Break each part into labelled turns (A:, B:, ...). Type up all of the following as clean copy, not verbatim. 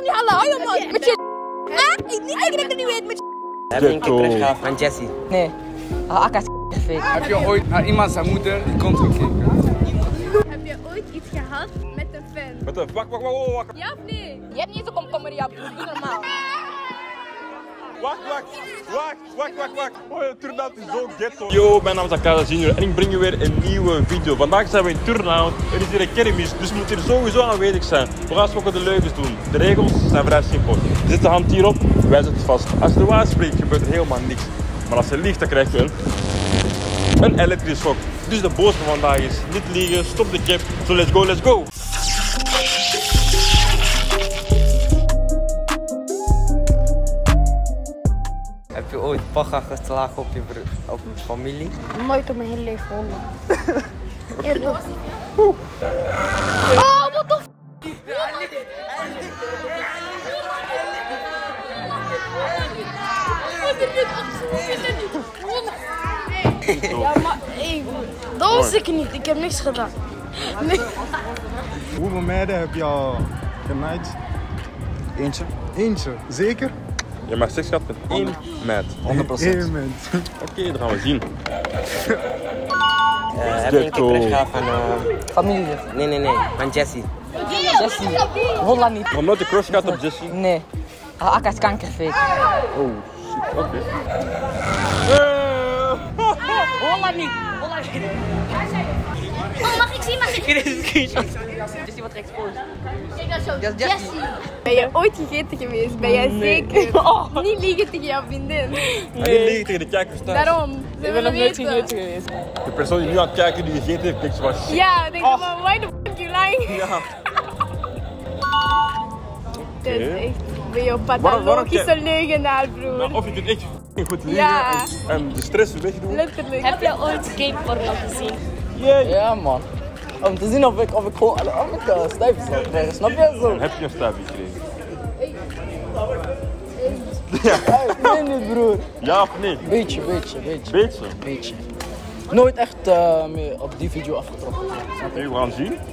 A: niet halen, hou je man. Met je niet denken dat ik het niet weet met je.
B: Heb je een keer crush gehad van Jessie?
C: Nee. Akka is fake.
D: Heb je ooit naar iemand zijn moeder die kont gekeken?
A: Heb je ooit iets gehad met een fan?
E: Wat een wacht.
A: Ja of nee?
C: Je hebt niet eens een komkommer, ja, broer. Doe normaal.
E: Wacht. Oh, Turnhout is zo ghetto. Yo, mijn naam is Akada Junior en ik breng je weer een nieuwe video. Vandaag zijn we in Turnhout. Er is hier een kermis, dus we moeten hier sowieso aanwezig zijn. We gaan spokken de leugens doen. De regels zijn vrij simpel. Je zet de hand hierop, wij zetten vast. Als de waar spreekt, gebeurt er helemaal niks. Maar als je liegt, dan krijg je een elektrische schok. Dus de boos van vandaag is niet liegen, stop de cap. So let's go.
B: Heb je ooit pagga geslagen op je familie?
A: Nooit op mijn hele leven gehonden.
E: Oeh.
A: Oh, wat de f***? Ja, maar dat was ik niet. Ik heb niks gedaan. Nee.
F: Hoeveel meiden heb je al genaaid? Eentje, zeker?
E: Je mag seks gehad met één meid.
F: 100%.
E: Oké, dat gaan we zien.
B: Heb je een keer crush gehad van...
C: Familie.
B: Nee, van Jessie.
C: Jessie. Holland niet.
E: Nog nooit een crush gehad op Jessie?
C: Nee. Akka is kankerfake.
E: Oh shit, oké.
C: Holland niet.
A: Oh, mag ik zien?
C: Jessie wordt exposed.
A: Jessie. Ben je ooit gegeten geweest? Ben jij zeker? Oh. Niet liegen tegen jouw vriendin.
E: En niet liegen tegen de kijkers thuis.
A: Daarom.
C: Ik ben nog nooit gegeten geweest.
E: De persoon die nu aan het kijken die gegeten heeft, denkt zoals shit.
A: Ja, denk ik maar, why the f*** you lying?
E: Ja.
A: Dat is echt, ben je op
E: Waarom
A: pathologische leugenaar, broer.
E: Nou, of je kunt echt goed liegen
A: Ja.
E: en de stress wegdoen.
A: Letterlijk.
G: Heb je ooit cakeporno gezien?
C: Ja, man. Om te zien of ik gewoon alle stijfjes zou krijgen, snap je zo?
E: Dan heb je een stuifje gekregen.
C: Nee, niet broer.
E: Ja of nee?
C: Beetje.
E: Beetje.
C: Nooit echt meer op die video afgetrokken.
E: Oké, we gaan zien.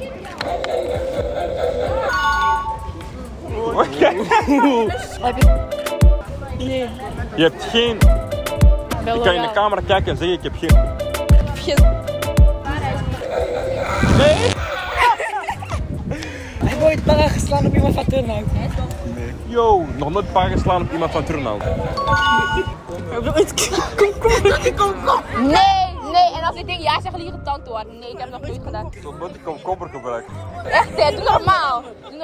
A: Nee.
E: Je hebt geen... Je kan in de camera kijken en zeggen ik heb geen... Nee?
C: Heb je ooit para geslaan op iemand van Turnhout?
E: Nee. Yo, nog nooit paar geslaan op iemand van Turnhout.
C: Nee, en als ik denk ja, zeg liegen tand hoor. Nee, ik heb nog nooit gedaan.
E: Zo moet ik komkommer gebruiken.
C: Echt hè, doe normaal.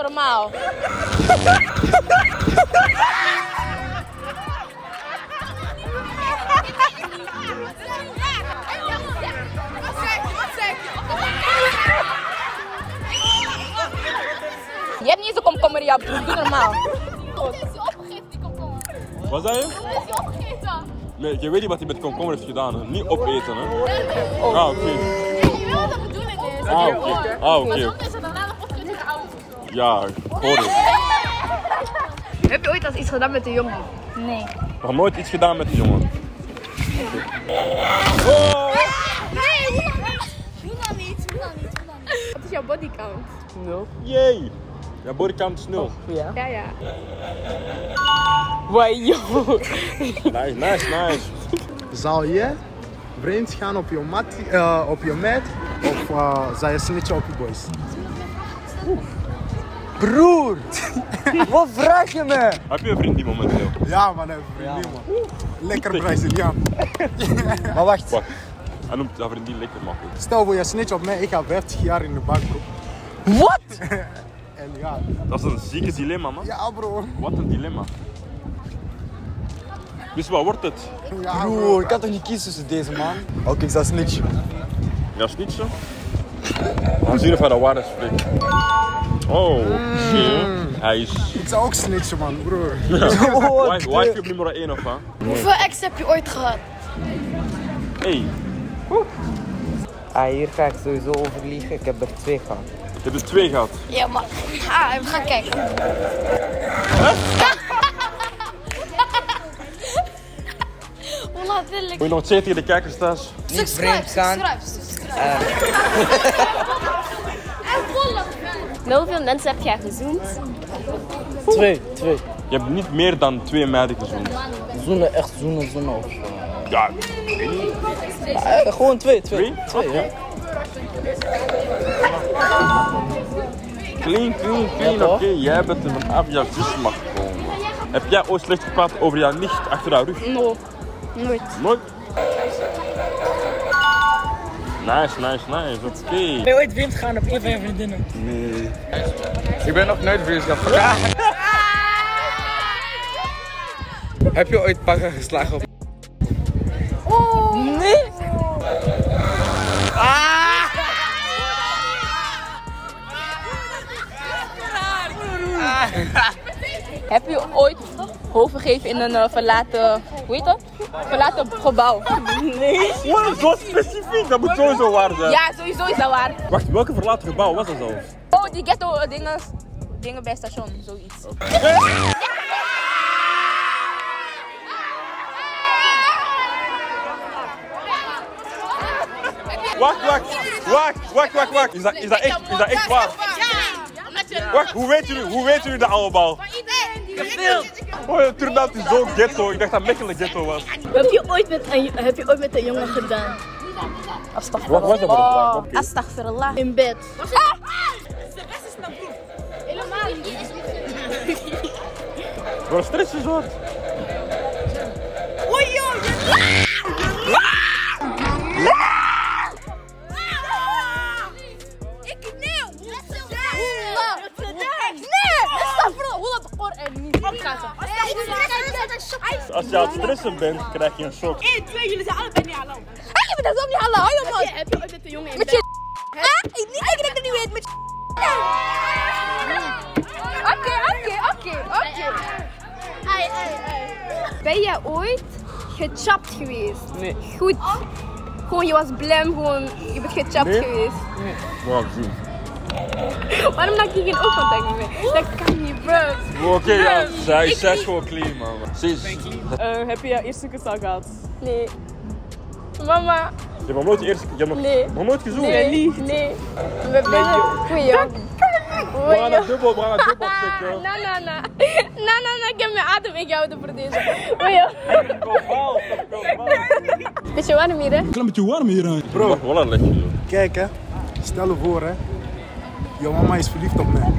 C: Je hebt niet eens een komkommer, ja broer, doe normaal.
A: Is hij opgegeten, die komkommer?
E: Wat zei je?
A: Is hij opgegeten?
E: Nee, je weet niet wat hij met komkommer heeft gedaan. Hè? Niet opeten, hè?
A: Nee.
E: Ah, oké.
A: Nee, je weet wat de bedoeling is.
E: Ah, oké.
A: Maar soms is er daarna nog opgegeten in de auto.
E: Ja, ik hoor het.
A: Heb je ooit al iets gedaan met een jongen?
G: Nee.
E: Nog nooit iets gedaan met die jongen.
A: Nee, hoe dan niet? Wat is jouw bodycount?
E: Jee! Ja, bodycount is 0.
C: Ja.
A: Ja.
C: Wauw, yo.
E: Nice.
F: Zou je vreemd gaan op je meid of zou je snitchen op je boys?
C: Broer, wat vraag je me?
E: Heb je een vriendin momenteel?
F: Ja man, heb een vriendin man. Lekker Braziliaan.
C: Maar wacht.
E: Wacht. Hij noemt zijn vriendin lekker makkelijk.
F: Stel voor je snitch op mij, ik ga 50 jaar in de bak bro.
C: Wat?
F: En ja.
E: Dat is een zieke dilemma, man.
F: Ja bro.
E: Wat een dilemma. Dus wat wordt het?
F: Ja,
C: Broer, ik kan toch niet kiezen tussen deze man? Oké, ik zou snitchen.
E: Ja, is niet zo. We gaan zien of hij de waarheid spreekt. Oh, oké. Hij is...
F: Ik zou ook snitchen man, broer.
E: Wife nummer 1 of wat?
A: Hoeveel ex heb je ooit gehad?
E: Hey,
B: Hier ga ik sowieso over liegen. Ik heb er 2 gehad.
E: je hebt er 2 gehad.
A: Ja, maar we gaan kijken. Hoe laat wil ik?
E: Moet je nog zeggen tegen de kijkers thuis?
B: Niet vreemd gaan.
A: Subscribe. En volgen.
G: Met hoeveel mensen heb jij gezoend?
C: Twee.
E: Je hebt niet meer dan 2 meiden gezoend.
C: Zoenen, echt zoenen of...
E: Ja,
C: Ja, gewoon twee, ja.
E: clean,
C: Ja,
E: oké. Jij bent er vanaf jouw zus mag komen. Heb jij ooit slecht gepraat over jouw nicht achter haar rug?
A: No. Nooit.
E: Nooit? Nice, oké.
H: Ben je ooit vreemd gegaan op een van je vriendinnen?
D: Nee. Ik ben nog nooit vriendschap gegaan. Heb je ooit pakken geslagen op?
H: Nee!
A: Heb je ooit hoofd gegeven in een verlaten, hoe heet dat? Verlaten gebouw? Nee.
E: Wow, zo specifiek, dat moet sowieso waar zijn.
A: Ja, sowieso is dat waar.
E: Wacht, welke verlaten gebouw was dat zo?
A: Oh, die ghetto dingen bij het station, zoiets.
E: Wacht. Is dat echt waar? Wacht, hoe weten jullie dat allemaal?
H: Gefilmd!
E: Oh, het Turnhout is zo ghetto. Ik dacht dat Mechelen ghetto was.
H: Heb je ooit met een jongen gedaan?
E: Wat was dat voor een vraag? Oké.
A: Astaghfirullah.
H: In bed?
E: Door een stressresort. Als je aan het stressen bent, krijg je een shock.
H: 1, 2, jullie zijn allebei niet halal.
A: Ik ben dat zo niet hallo, hou je man.
H: Heb je ooit met een jongen in
A: Met
H: bed?
A: je niet dat ik het niet weet, met je Oké. Ben jij ooit gechapt geweest?
C: Nee.
A: Goed. Gewoon, je was blem, gewoon, je bent gechapt
E: Nee?
A: geweest.
E: Wow, zie.
A: Waarom maak je geen oogcontact met mij? Dat kan niet, bro.
E: Oké, ja, zij is gewoon clean, man.
C: Heb je jouw eerste kus al gehad?
A: Nee. Mama,
E: Je hebt nog nooit de eerste, je hebt nog nooit gezoend.
A: nee. We binnen. Goeie.
E: We gaan naar dubbel checken.
A: Na, ik heb mijn adem ingehouden voor deze. Goeie. Beetje warm hier, hè?
F: Klein beetje warm hier aan.
E: Bro, wat een lekker.
F: Kijk hè, stel je voor hè. Jouw mama is verliefd op mij.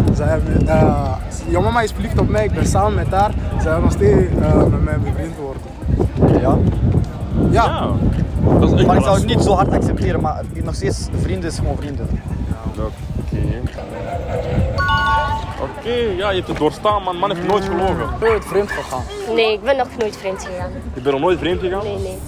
F: Jouw mama is verliefd op mij, ik ben samen met haar. Zij wil nog steeds met mij bevriend worden.
C: Ja.
E: Ja. Dat is echt
C: Maar ik
E: wel
C: zou het
E: een
C: niet zo hard accepteren, maar nog steeds vrienden is gewoon vrienden.
E: Oké, ja, je hebt het doorstaan, man. Man heeft nooit gelogen.
C: Nooit vreemd gegaan.
G: Nee, ik ben nog nooit vreemd gegaan.
E: Je bent nog nooit vreemd gegaan?
G: Nee.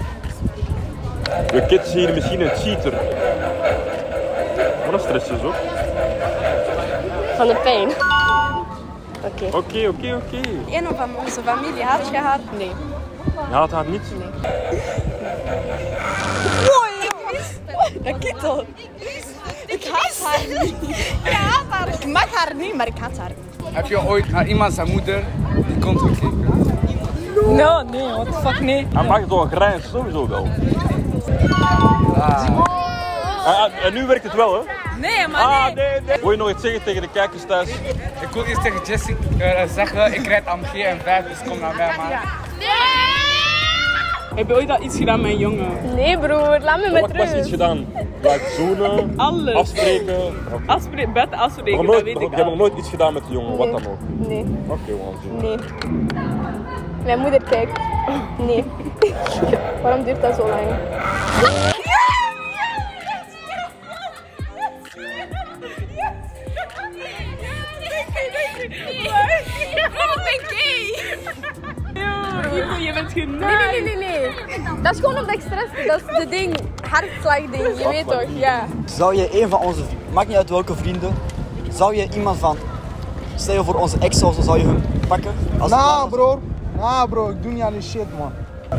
E: Je kind is hier misschien een cheater. Wat een stress is ook.
G: Van de pijn. Oké.
E: Oké.
A: Een van onze familie had je haar? Nee.
E: Je haalt haar niet?
A: Dat kittel. Ik haat haar niet. Ik haat haar. Ik mag haar niet, maar ik haat haar.
D: Heb je ooit naar iemand zijn moeder die kont gekeken?
H: Nee, what the fuck, nee.
E: Hij maakt toch een grijns, sowieso wel. En nu werkt het wel, hè?
H: Nee, maar
E: nee. Wil je nog iets zeggen tegen de kijkers thuis?
D: Ik wil eerst tegen Jessica zeggen, ik rijd AMG en 5, dus kom naar mij, man.
C: Heb je ooit al iets gedaan met een jongen?
A: Nee broer, laat me met
E: Wat was iets
A: rust.
E: gedaan? Like zoenen,
C: Alles.
E: afspreken?
C: Bed afspreken,
E: Je
C: dat weet ik
E: hebt nog
C: al.
E: nooit iets gedaan met de jongen, wat dan ook?
A: Nee,
E: Oké, we gaan zien.
A: nee. Mijn moeder kijkt. Nee. Waarom duurt dat zo lang?
C: Je bent genaaid.
A: Nee. Dat is gewoon omdat ik stress. Dat is de ding. Hartslagding, je weet toch? Ja.
C: Zou je een van onze, maakt niet uit welke vrienden, zou je iemand van, stel je voor onze ex of zo, zou je hem pakken?
F: Nah bro, ik doe niet aan die shit man.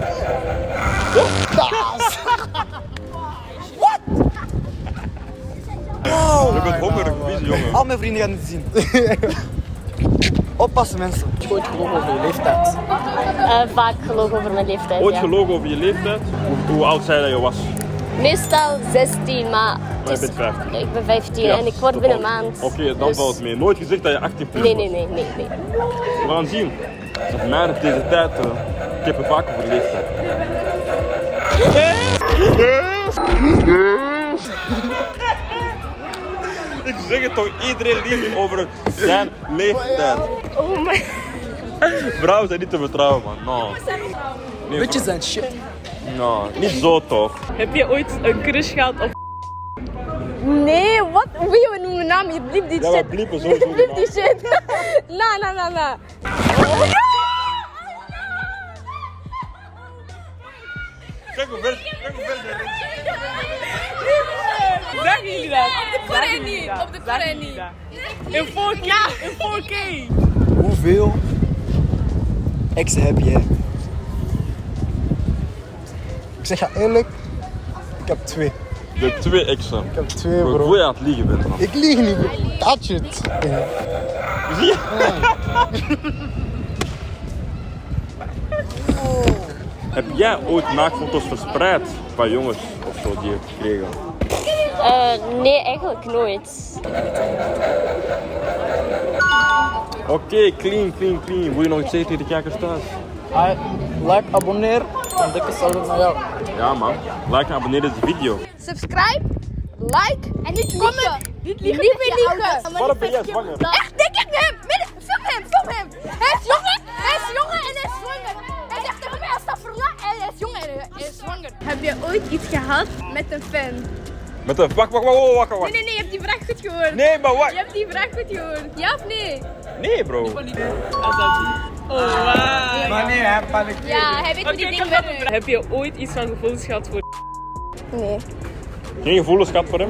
E: Je bent hongerig, vieze jongen.
C: Al mijn vrienden gaan het zien. Oppassen mensen. Ooit gelogen over je leeftijd.
G: Vaak gelogen over mijn leeftijd,
E: Ooit
G: ja.
E: gelogen over je leeftijd? Hoe oud zei dat je was?
G: Meestal 16, maar
E: Maar je bent 15.
G: ik ben 15
E: Ja,
G: en ik word
E: dat
G: binnen een
E: valt.
G: maand.
E: Oké, dan
G: Dus-
E: valt het mee. Nooit gezegd dat je 18 plus
G: Nee,
E: was.
G: nee.
E: We gaan zien. Of mij op deze tijd, ik heb het vaak over leeftijd. Ik zeg het toch, iedereen liegt over zijn leeftijd.
G: Oh my.
E: Vrouwen zijn niet te vertrouwen, man. No. Nee,
A: Bitches zijn shit.
E: no, niet zo toch.
H: Heb je ooit een crush gehad op...
A: Nee, wat? Wie we noemen naam? Je bliep die
E: Ja, we
A: shit.
E: bliepen sowieso
A: Je bliep die
E: die
A: shit. Na.
E: Kijk hoe ver
H: Zeggen jullie dat?
A: Op de Korean niet. Op de Korean niet.
H: In 4K. In 4K.
C: Hoeveel exen heb jij? Ik zeg je eerlijk, ik heb 2.
E: De 2 extra.
C: Ik heb 2
E: Bro,
C: bro.
E: hoe je aan het liegen bent, man.
C: Ik lieg niet bro. Touch it.
E: Zie je? Heb jij ooit naaktfoto's verspreid van jongens of zo die je hebt gekregen?
G: Nee, eigenlijk nooit.
E: Oké, clean. Wil je nog iets zeggen tegen de kijkers thuis?
C: Like, abonneer en dikke salut naar jou.
E: Ja man, like en abonneer deze video.
A: Subscribe, like en niet liegen. Niet liegen.
E: Waarom ben jij zwanger?
A: Echt, denk ik hem. Film hem. Hij is jongen en hij is zwanger. Hij zegt tegen mij, astagfirullah, en hij is jong en hij is zwanger. Heb je ooit iets gehad met een fan?
E: Met een... Wacht.
A: Nee, je hebt die vraag goed gehoord.
E: Nee, maar wacht.
A: Je hebt die vraag goed gehoord. Ja of nee?
E: Nee bro.
H: Oh, wow.
D: Maar nee, hè, paniek.
A: Ja, hij weet hoe die dingen werken.
H: Heb je ooit iets van gevoelens gehad voor...
A: Nee.
E: Geen gevoelens gehad voor hem?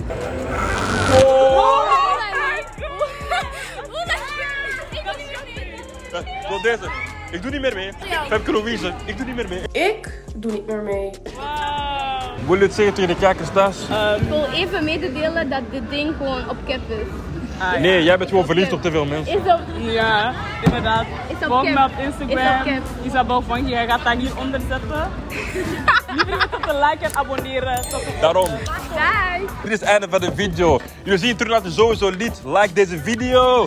E: Tot deze. Ik doe niet meer mee. Femke Louise, ik doe niet meer mee.
G: Ik doe niet meer mee.
E: Wil je het zeggen tegen de kijkers thuis?
A: Ik wil even mededelen dat dit ding gewoon op cap is.
E: Nee, jij bent gewoon verliefd op te veel mensen.
A: Is op...
H: Ja, inderdaad.
A: Is op
H: Volg me
A: cap.
H: op
A: Is op
H: Instagram.
A: cap.
H: Isabel Vangie, jij gaat dat hieronder zetten. Niet vergeten te liken en abonneren. Tot de
E: Daarom.
A: Bye.
E: Dit is het einde van de video. Jullie zien terug laten sowieso niet. Like deze video.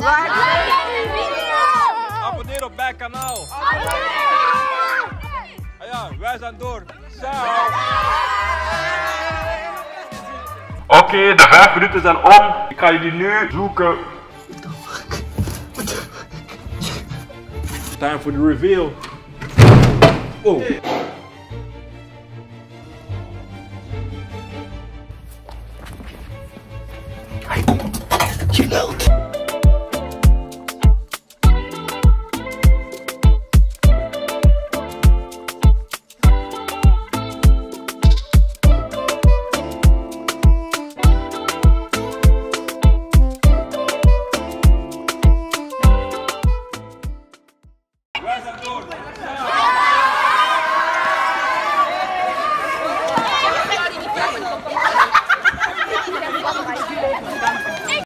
E: Abonneer op mijn kanaal. Ah ja, wij zijn door. Ciao. Oké, de 5 minuten zijn om. Ik ga jullie nu zoeken. Time for the reveal. Oh.
C: Je lult.